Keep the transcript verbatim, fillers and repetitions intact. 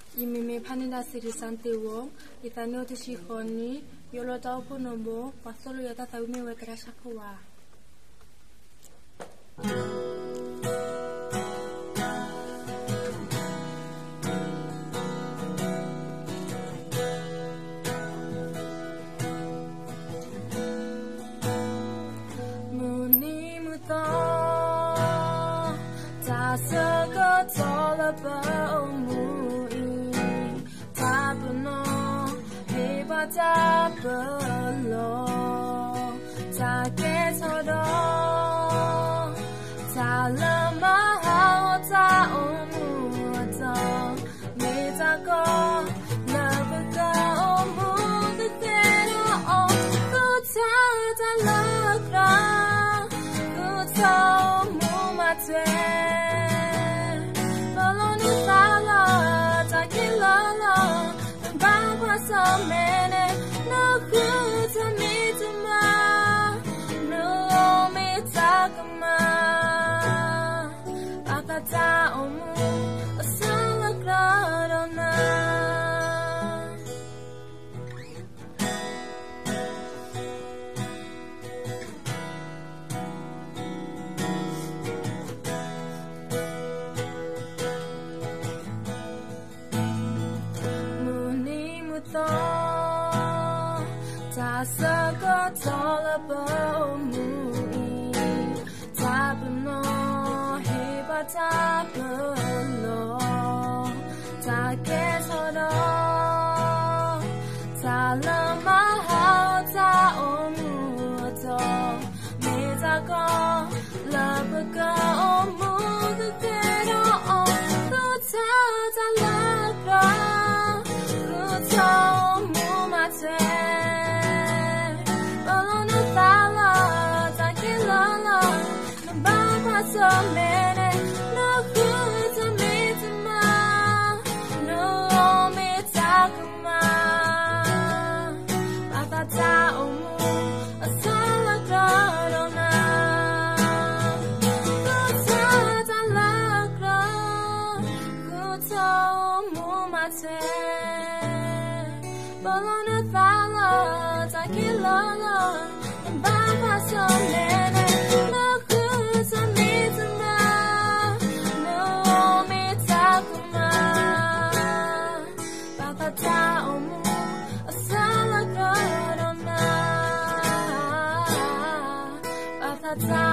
Imime Panida City Santiwo, Itano Tishikoni, Yolota Ponombo, Pasolo Yata Taume Wetrashakawa. Muni Muto Tasaka Tolaba Omui Tabuno Heba Tabalo Takesodo Talama Hota Omuata Metako Labaka Omu the Tero of Kuta Talagra Kuta Mumate Boloni Sala Takilala Baba Samene No Kuta Mituma No Mitakama Akata Omu Asala Gradona Tasaka Tolaba Omui Tabuno Heba Tabulo Takesodo Talama Hota Omuto Metako Labaka Omu the Tero Kuta Talagra Kuta Mumate So many, no good to me to ma, no me takuma. Atata omu, a sala gradona. Kuta talagra, kuta omu mate. Bolona thala, takilala, and baba so many. That's